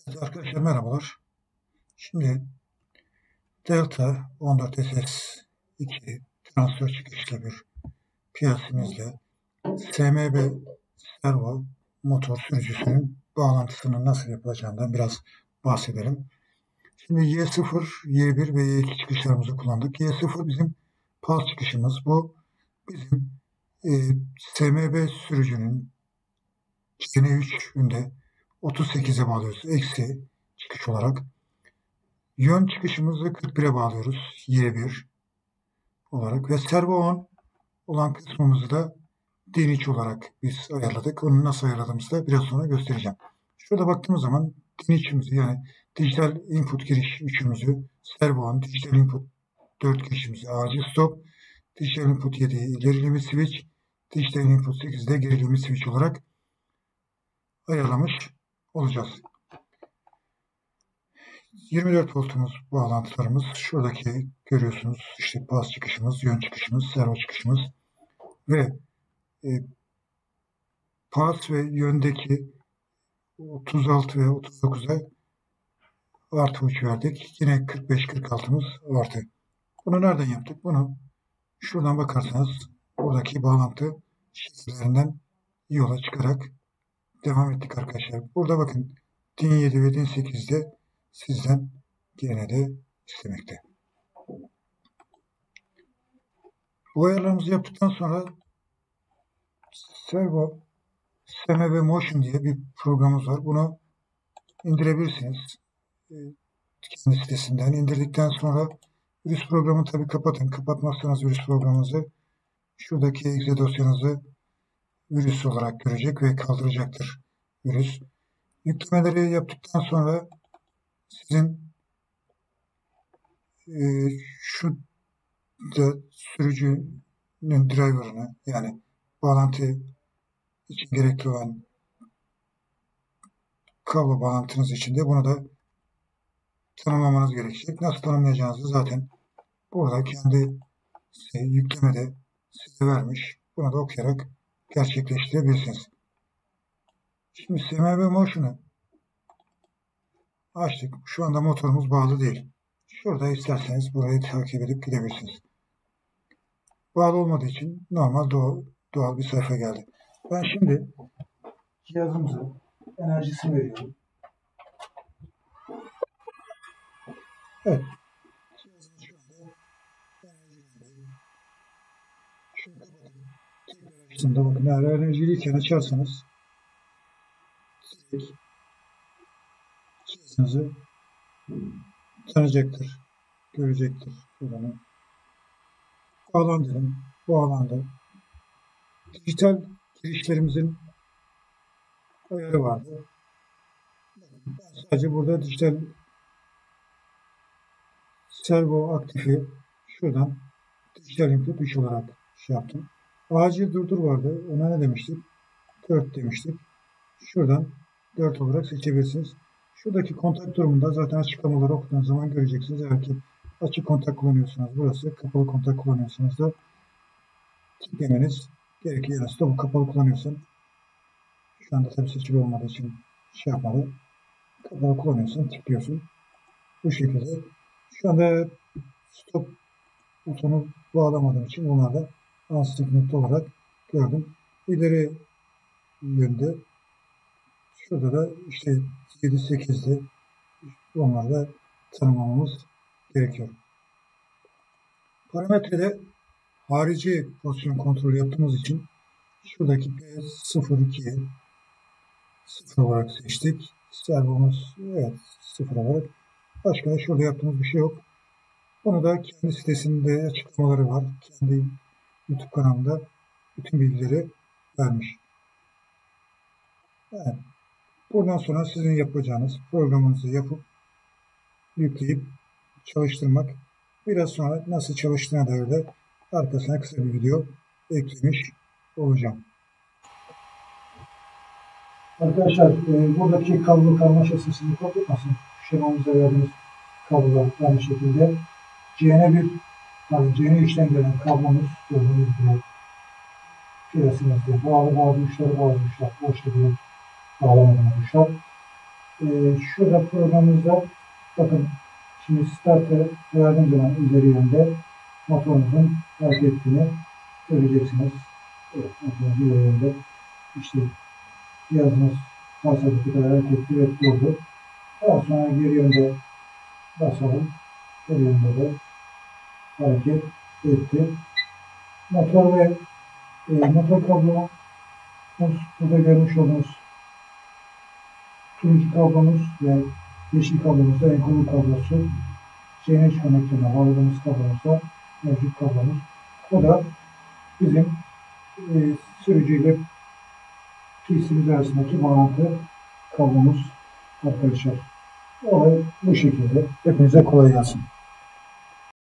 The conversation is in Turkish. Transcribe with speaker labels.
Speaker 1: Evet arkadaşlar merhabalar. Şimdi Delta 14SS2 transfer çıkışlı bir piyasimizle SMB servo motor sürücüsünün bağlantısının nasıl yapılacağından biraz bahsedelim. Şimdi Y0, Y1 ve Y2 çıkışlarımızı kullandık. Y0 bizim PAS çıkışımız. Bu bizim e, SMB sürücünün CN3'ünde 38'e bağlıyoruz. Eksi çıkış olarak. Yön çıkışımızı 41'e bağlıyoruz. Y1 olarak ve servo on olan kısmımızı da DIN3 olarak biz ayarladık. Onu nasıl ayarladığımızı da biraz sonra göstereceğim. Şurada baktığımız zaman DIN3'ümüzü yani dijital input giriş 3'ümüzü, servo on, dijital input 4 girişimizi, acil stop, dijital input 7 ileri limit switch, dijital input 8'de geri limit switch olarak ayarlamış olacağız. 24 voltumuz bağlantılarımız. Şuradaki görüyorsunuz işte PAS çıkışımız, yön çıkışımız, servo çıkışımız ve PAS ve yöndeki 36 ve 39'a artı uç verdik. Yine 45-46'mız artı. Bunu nereden yaptık? Bunu şuradan bakarsanız buradaki bağlantı şifrelerinden yola çıkarak devam ettik arkadaşlar. Burada bakın DIN 7 ve DIN 8'de sizden gene de istemekte. Bu ayarlarımızı yaptıktan sonra Servo SMB Motion diye bir programımız var. Bunu indirebilirsiniz. Kendi sitesinden. İndirdikten sonra virüs programını tabii kapatın. Kapatmazsanız virüs programınızı şuradaki exe dosyanızı virüs olarak görecek ve kaldıracaktır virüs. Yüklemeleri yaptıktan sonra sizin şu da sürücünün driver'ını yani bağlantı için gerekli olan kablo bağlantınız için de bunu da tanımlamanız gerekecek. Nasıl tanımlayacağınızı zaten burada kendi yüklemede size vermiş. Bunu da okuyarak gerçekleştirebilirsiniz. Şimdi SMB Motion'u açtık. Şu anda motorumuz bağlı değil. Şurada isterseniz burayı takip edip gidebilirsiniz. Bağlı olmadığı için normal doğal bir sayfa geldi. Ben şimdi cihazımıza enerjisini veriyorum. Evet. Cihazımız şu anda enerjilendeyim. Şunu kapatalım. Tekrar açtığımda bakın eğer enerjiliyken açarsanız direkt cihazınızı tanıyacaktır, görecektir. Buradan bağlandım. Bağlandı. Dijital girişlerimizin ayarı vardı. Ben sadece burada dijital servo aktifi şuradan dijital input 3 olarak yaptım. Acil durdur vardı. Ona ne demiştik? 4 demiştik. Şuradan 4 olarak seçebilirsiniz. Şuradaki kontak durumunda zaten açıklamaları okuduğunuz zaman göreceksiniz. Eğer ki açık kontak kullanıyorsanız burası, kapalı kontak kullanıyorsanız da tıklameniz gerekiyor. Yani stop'u kapalı kullanıyorsan şu anda tabii seçili olmadığı için şey yapmadı. Kapalı kullanıyorsan tıklıyorsun. Bu şekilde. Şu anda stop butonu bağlamadığım için bunlarda unstick nokta olarak gördüm. İleri yönde şurada da işte 7-8'de onları da tanımlamamız gerekiyor. Parametrede harici pozisyon kontrolü yaptığımız için şuradaki P02'ye 0 olarak seçtik. Servomuz evet 0 olarak. Başka da şurada yaptığımız bir şey yok. Bunu da kendi sitesinde açıklamaları var. Kendi YouTube kanalında bütün bilgileri vermiş. Evet. Buradan sonra sizin yapacağınız programınızı yapıp yükleyip çalıştırmak. Biraz sonra nasıl çalıştığına dair de arkasına kısa bir video eklemiş olacağım. Arkadaşlar buradaki kablo karmaşası sizi korkutmasın. Şemamıza verdiğimiz kablolar aynı şekilde. CN1 yani CN3'ten gelen kablomuz gördüğünüz gibi piyasimizde bağlı uçları bağlamışlar. Boşta bir bağlamadan olmuşlar. Şurada programımızda bakın şimdi startı verdiğim zaman ileri yönde motorumuzun hareket ettiğini göreceksiniz. Evet, motorumuz ileri yönde. İşte cihazımız basadığı kadar hareketli ve durdu. Daha sonra geri yönde basalım. Geri yönde de hareket etti. Motor ve motor kablomuz burada görmüş olduğunuz turuncu kablomuz ve yeşil kablomuz da enkoder kablosu. CNH konektörüne bağladığımız kablomuz da mevcut kablomuz. Bu da bizim sürücüyle PC'miz arasındaki bağlantı kablomuz arkadaşlar. Olay bu şekilde. Hepinize kolay gelsin.